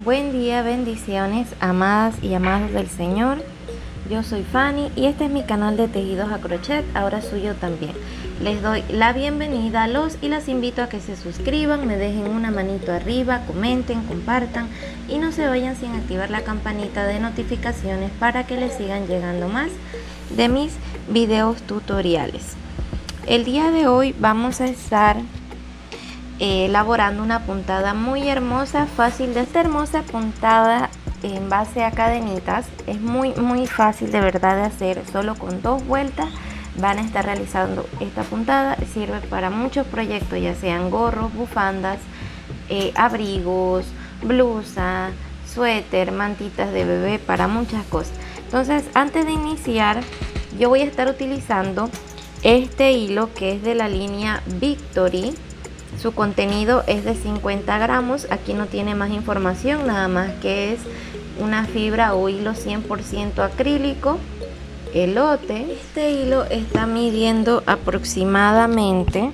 Buen día, bendiciones, amadas y amados del Señor. Yo soy Fanny y este es mi canal de tejidos a crochet, ahora suyo también. Les doy la bienvenida a los y las invito a que se suscriban, me dejen una manito arriba, comenten, compartan y no se vayan sin activar la campanita de notificaciones para que les sigan llegando más de mis videos tutoriales. El día de hoy vamos a estar elaborando una puntada muy hermosa, fácil de esta hermosa puntada en base a cadenitas. Es muy fácil de verdad de hacer, solo con 2 vueltas van a estar realizando esta puntada. Sirve para muchos proyectos, ya sean gorros, bufandas, abrigos, blusa, suéter, mantitas de bebé, para muchas cosas. Entonces, antes de iniciar, yo voy a estar utilizando este hilo que es de la línea Victory. Su contenido es de 50 gramos, aquí no tiene más información, nada más que es una fibra o hilo 100% acrílico, elote. Este hilo está midiendo aproximadamente,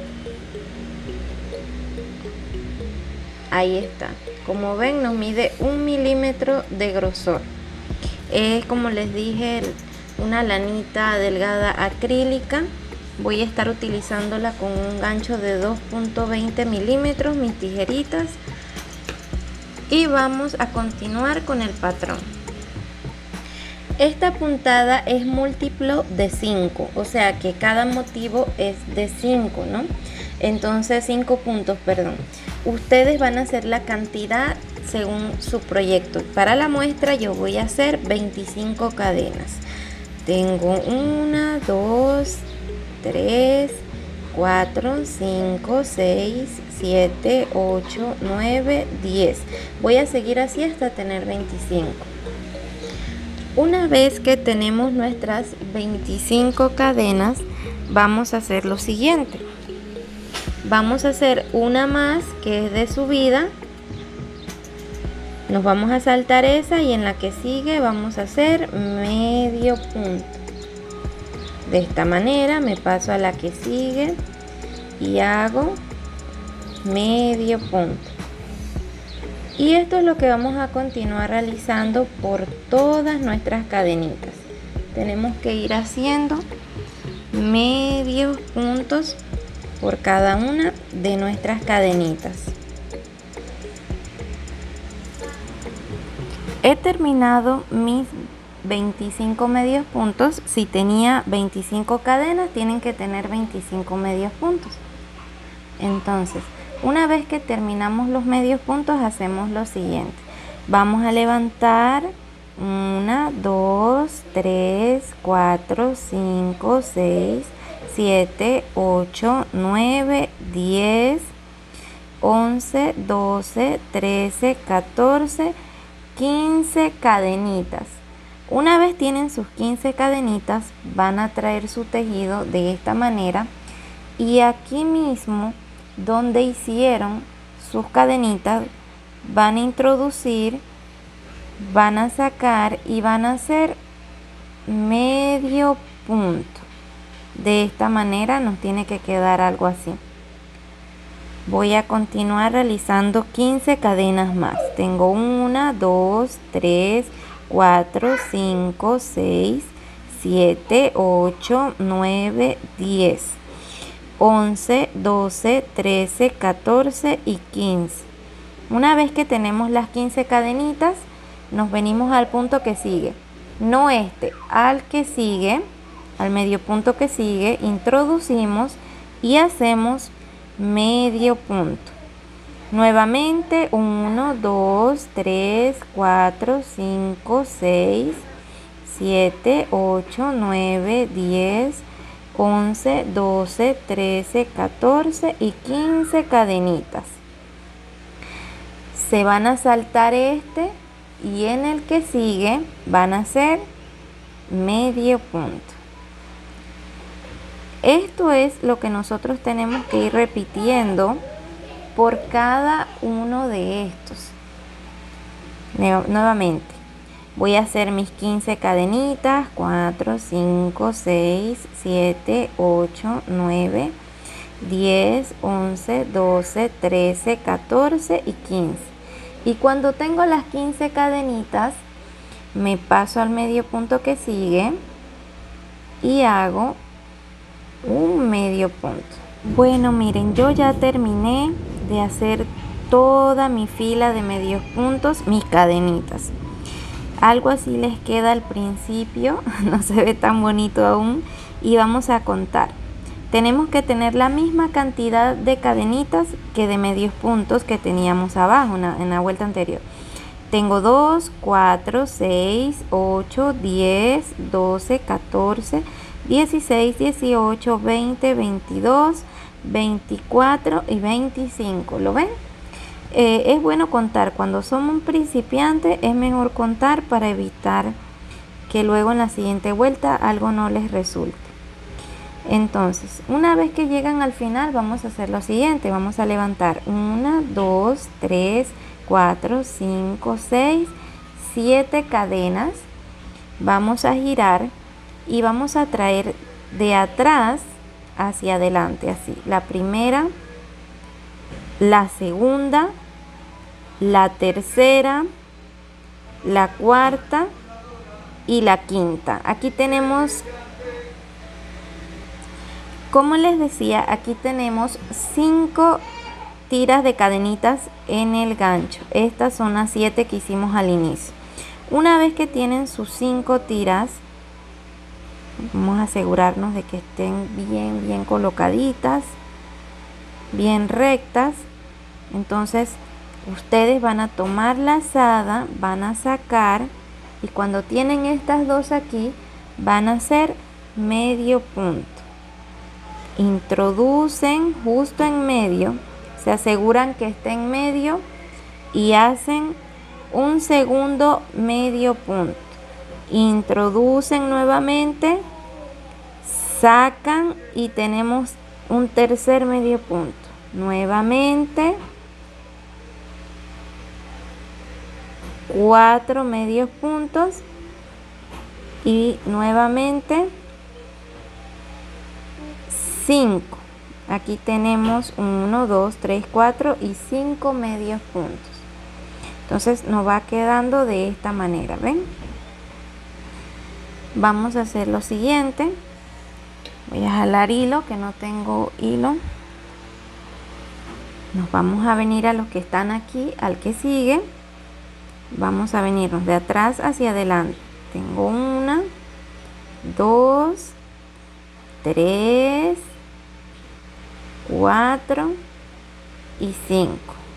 ahí está, como ven nos mide 1 milímetro de grosor. Es, como les dije, una lanita delgada acrílica. Voy a estar utilizándola con un gancho de 2.20 milímetros, mis tijeritas, y vamos a continuar con el patrón. Esta puntada es múltiplo de 5, o sea que cada motivo es de 5, ¿no? Entonces 5 puntos, perdón. Ustedes van a hacer la cantidad según su proyecto. Para la muestra yo voy a hacer 25 cadenas. Tengo 1, 2, 3, 4, 5, 6, 7, 8, 9, 10. Voy a seguir así hasta tener 25. Una vez que tenemos nuestras 25 cadenas, vamos a hacer lo siguiente. Vamos a hacer una más que es de subida. Nos vamos a saltar esa y en la que sigue vamos a hacer medio punto. De esta manera me paso a la que sigue y hago medio punto. Y esto es lo que vamos a continuar realizando por todas nuestras cadenitas. Tenemos que ir haciendo medios puntos por cada una de nuestras cadenitas. He terminado mis 25 medios puntos. Si tenía 25 cadenas, tienen que tener 25 medios puntos. Entonces, una vez que terminamos los medios puntos, hacemos lo siguiente. Vamos a levantar 1, 2, 3, 4, 5, 6, 7, 8, 9, 10, 11, 12, 13, 14, 15 cadenitas. Una vez tienen sus 15 cadenitas, van a traer su tejido de esta manera y aquí mismo donde hicieron sus cadenitas van a introducir, van a sacar y van a hacer medio punto. De esta manera nos tiene que quedar algo así. Voy a continuar realizando 15 cadenas más. Tengo 1, 2, 3, 4, 5, 6, 7, 8, 9, 10, 11, 12, 13, 14 y 15. Una vez que tenemos las 15 cadenitas, nos venimos al punto que sigue. No este, al que sigue, al medio punto que sigue, introducimos y hacemos medio punto. Nuevamente 1, 2, 3, 4, 5, 6, 7, 8, 9, 10, 11, 12, 13, 14 y 15 cadenitas. Se van a saltar este y en el que sigue van a hacer medio punto. Esto es lo que nosotros tenemos que ir repitiendo por cada uno de estos. Nuevamente voy a hacer mis 15 cadenitas, 4, 5, 6, 7, 8, 9, 10, 11, 12, 13, 14 y 15. Y cuando tengo las 15 cadenitas, me paso al medio punto que sigue y hago un medio punto. Bueno, miren, yo ya terminé de hacer toda mi fila de medios puntos, mis cadenitas. Algo así les queda al principio, no se ve tan bonito aún, y vamos a contar. Tenemos que tener la misma cantidad de cadenitas que de medios puntos que teníamos abajo en la vuelta anterior. Tengo 2, 4, 6, 8, 10, 12, 14, 16, 18, 20, 22, 24 y 25. ¿Lo ven? Es bueno contar. Cuando somos principiantes es mejor contar para evitar que luego en la siguiente vuelta algo no les resulte. Entonces, una vez que llegan al final, vamos a hacer lo siguiente. Vamos a levantar 1, 2, 3, 4, 5, 6, 7 cadenas. Vamos a girar y vamos a traer de atrás hacia adelante, así. La primera, la segunda, la tercera, la cuarta y la quinta. Aquí tenemos, como les decía, aquí tenemos 5 tiras de cadenitas en el gancho. Estas son las 7 que hicimos al inicio. Una vez que tienen sus 5 tiras, vamos a asegurarnos de que estén bien colocaditas, bien rectas. Entonces ustedes van a tomar la lazada, van a sacar, y cuando tienen estas dos aquí van a hacer medio punto. Introducen justo en medio, se aseguran que esté en medio y hacen un segundo medio punto. Introducen nuevamente, sacan y tenemos un tercer medio punto. Nuevamente 4 medios puntos y nuevamente 5. Aquí tenemos 1, 2, 3, 4 y 5 medios puntos. Entonces nos va quedando de esta manera, ¿ven? Vamos a hacer lo siguiente. Voy a jalar hilo, que no tengo hilo. Nos vamos a venir a los que están aquí, al que sigue. Vamos a venirnos de atrás hacia adelante. Tengo 1, 2, 3, 4 y 5.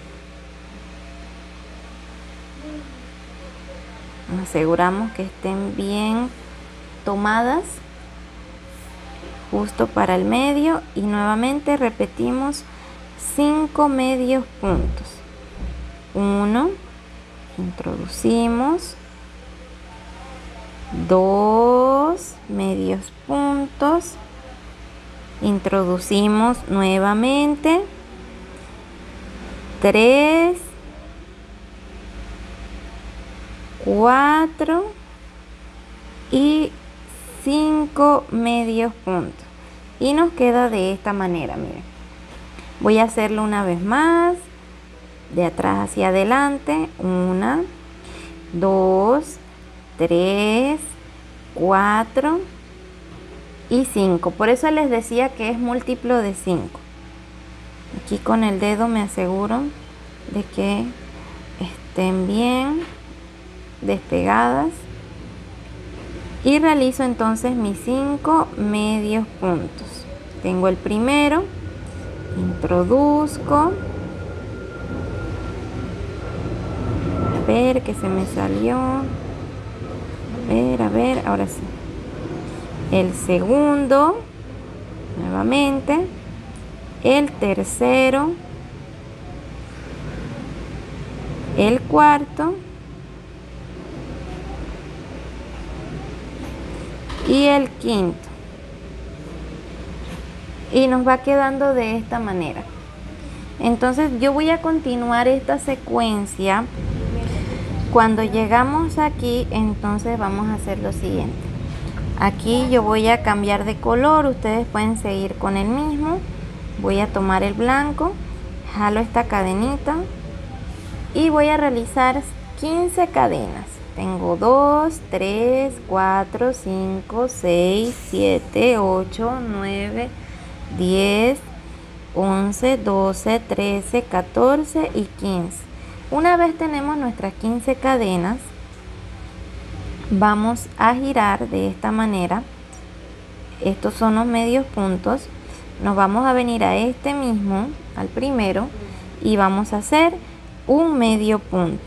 Nos aseguramos que estén bien tomadas, justo para el medio, y nuevamente repetimos 5 medios puntos. 1, introducimos, 2 medios puntos, introducimos nuevamente, 3, 4 y 5 medios puntos, y nos queda de esta manera. Miren, voy a hacerlo una vez más, de atrás hacia adelante. 1, 2, 3, 4 y 5. Por eso les decía que es múltiplo de 5. Aquí con el dedo me aseguro de que estén bien despegadas y realizo entonces mis 5 medios puntos. Tengo el primero, introduzco, a ver que se me salió, a ver, ahora sí. El segundo, nuevamente, el tercero, el cuarto y el quinto, y nos va quedando de esta manera. Entonces yo voy a continuar esta secuencia. Cuando llegamos aquí, entonces vamos a hacer lo siguiente. Aquí yo voy a cambiar de color, ustedes pueden seguir con el mismo. Voy a tomar el blanco, jalo esta cadenita y voy a realizar 15 cadenas. Tengo 2, 3, 4, 5, 6, 7, 8, 9, 10, 11, 12, 13, 14 y 15. Una vez tenemos nuestras 15 cadenas, vamos a girar de esta manera. Estos son los medios puntos. Nos vamos a venir a este mismo, al primero, y vamos a hacer un medio punto.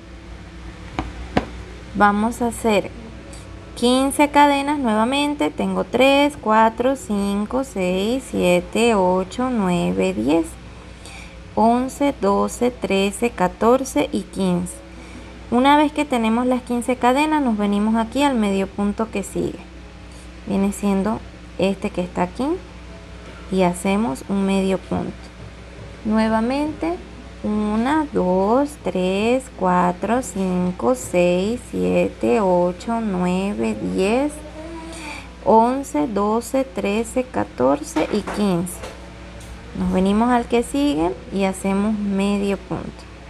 Vamos a hacer 15 cadenas nuevamente. Tengo 3, 4, 5, 6, 7, 8, 9, 10, 11, 12, 13, 14 y 15. Una vez que tenemos las 15 cadenas, nos venimos aquí al medio punto que sigue. Viene siendo este que está aquí y hacemos un medio punto. Nuevamente 1, 2, 3, 4, 5, 6, 7, 8, 9, 10, 11, 12, 13, 14 y 15. Nos venimos al que sigue y hacemos medio punto.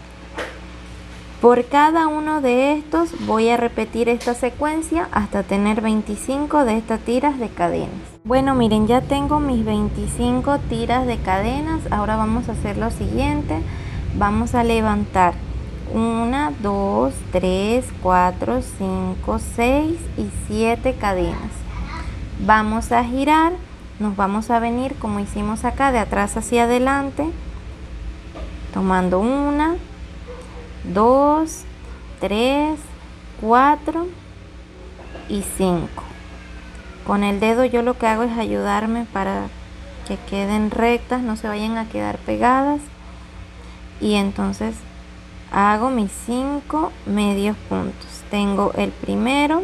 Por cada uno de estos voy a repetir esta secuencia hasta tener 25 de estas tiras de cadenas. Bueno, miren, ya tengo mis 25 tiras de cadenas. Ahora vamos a hacer lo siguiente. Vamos a levantar 1, 2, 3, 4, 5, 6 y 7 cadenas. Vamos a girar, nos vamos a venir como hicimos acá, de atrás hacia adelante, tomando 1, 2, 3, 4 y 5. Con el dedo yo lo que hago es ayudarme para que queden rectas, no se vayan a quedar pegadas. Y entonces hago mis 5 medios puntos. Tengo el primero,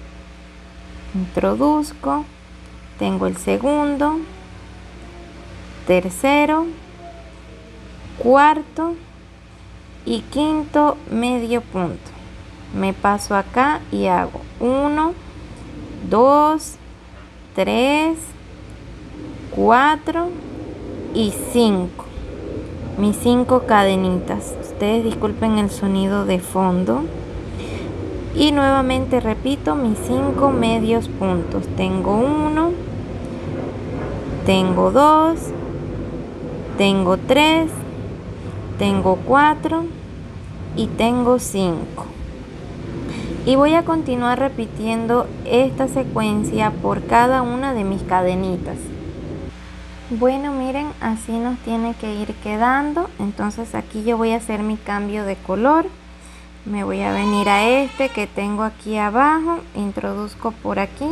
introduzco, tengo el segundo, tercero, cuarto y quinto medio punto. Me paso acá y hago 1, 2, 3, 4 y 5. Mis 5 cadenitas. Ustedes disculpen el sonido de fondo. Y nuevamente repito mis 5 medios puntos. Tengo 1, tengo 2, tengo 3, tengo 4 y tengo 5. Y voy a continuar repitiendo esta secuencia por cada una de mis cadenitas. Bueno, miren, así nos tiene que ir quedando. Entonces aquí yo voy a hacer mi cambio de color. Me voy a venir a este que tengo aquí abajo, introduzco por aquí,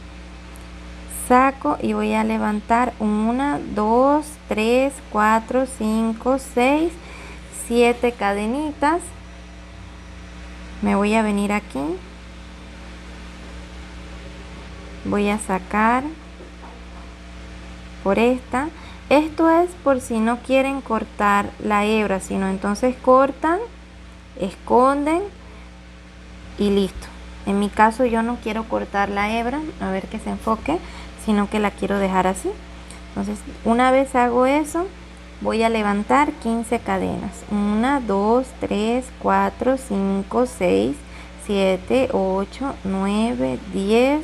saco y voy a levantar 1, 2, 3, 4, 5, 6, 7 cadenitas. Me voy a venir aquí, voy a sacar por esta. Esto es por si no quieren cortar la hebra, sino entonces cortan, esconden y listo. En mi caso yo no quiero cortar la hebra, a ver que se enfoque, sino que la quiero dejar así. Entonces una vez hago eso, voy a levantar 15 cadenas. 1, 2, 3, 4, 5, 6, 7, 8, 9, 10,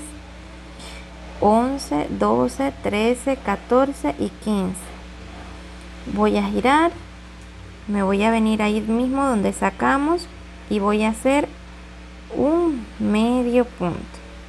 11, 12, 13, 14 y 15. Voy a girar, me voy a venir ahí mismo donde sacamos y voy a hacer un medio punto.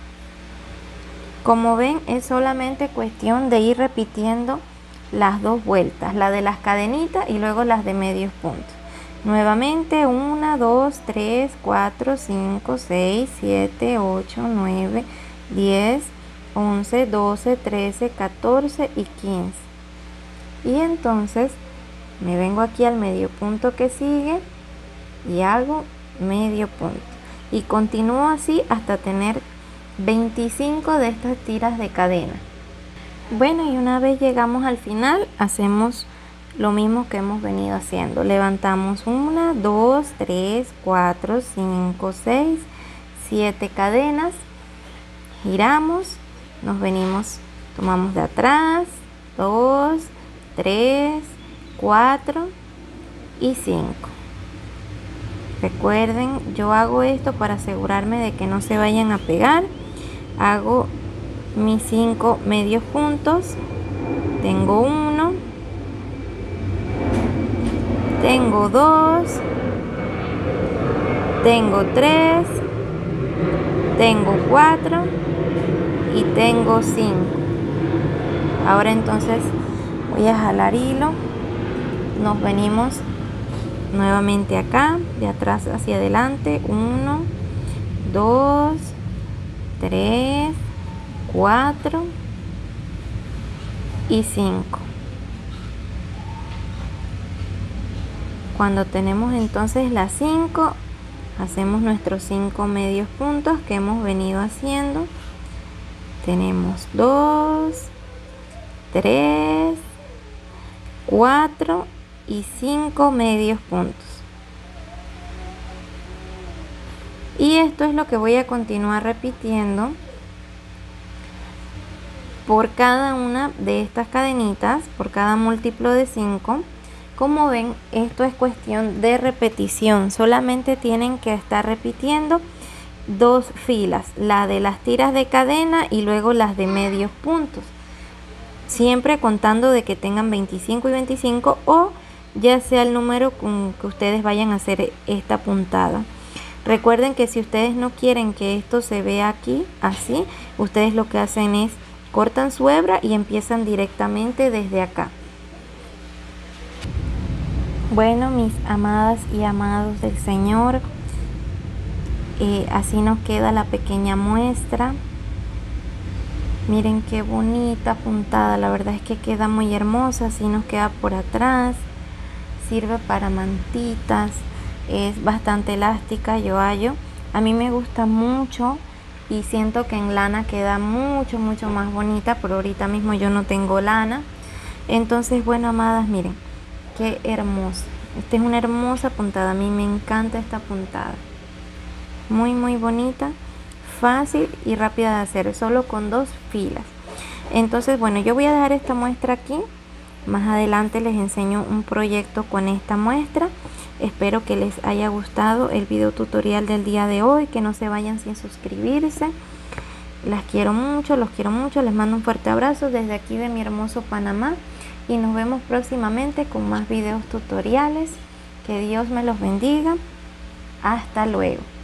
Como ven, es solamente cuestión de ir repitiendo las dos vueltas, la de las cadenitas y luego las de medios puntos. Nuevamente 1, 2, 3, 4, 5, 6, 7, 8, 9, 10, 11, 12, 13, 14 y 15. Y entonces me vengo aquí al medio punto que sigue y hago medio punto. Y continúo así hasta tener 25 de estas tiras de cadena. Bueno, y una vez llegamos al final, hacemos lo mismo que hemos venido haciendo. Levantamos 1, 2, 3, 4, 5, 6, 7 cadenas. Giramos, nos venimos, tomamos de atrás, 2, 3, 4 y 5. Recuerden, yo hago esto para asegurarme de que no se vayan a pegar. Hago mis 5 medios puntos. Tengo 1, tengo 2, tengo 3, tengo 4 y tengo 5. Ahora entonces voy a jalar hilo, nos venimos nuevamente acá, de atrás hacia adelante, 1, 2, 3, 4 y 5. Cuando tenemos entonces las 5, hacemos nuestros 5 medios puntos que hemos venido haciendo. Tenemos 2, 3, 4 y 5 medios puntos. Y esto es lo que voy a continuar repitiendo por cada una de estas cadenitas, por cada múltiplo de 5. Como ven, esto es cuestión de repetición. Solamente tienen que estar repitiendo 2 filas, la de las tiras de cadena y luego las de medios puntos. Siempre contando de que tengan 25 y 25 o ya sea el número con que ustedes vayan a hacer esta puntada. Recuerden que si ustedes no quieren que esto se vea aquí así, ustedes lo que hacen es cortan su hebra y empiezan directamente desde acá. Bueno, mis amadas y amados del Señor, así nos queda la pequeña muestra. Miren qué bonita puntada, la verdad es que queda muy hermosa. Así nos queda por atrás, sirve para mantitas, es bastante elástica, yo hallo. A mí me gusta mucho y siento que en lana queda mucho más bonita, pero ahorita mismo yo no tengo lana. Entonces, bueno, amadas, miren qué hermosa. Esta es una hermosa puntada, a mí me encanta esta puntada. Muy bonita, fácil y rápida de hacer, solo con 2 filas. Entonces, bueno, yo voy a dejar esta muestra aquí. Más adelante les enseño un proyecto con esta muestra. Espero que les haya gustado el video tutorial del día de hoy, que no se vayan sin suscribirse. Las quiero mucho, los quiero mucho, les mando un fuerte abrazo desde aquí de mi hermoso Panamá y nos vemos próximamente con más videos tutoriales. Que Dios me los bendiga. Hasta luego.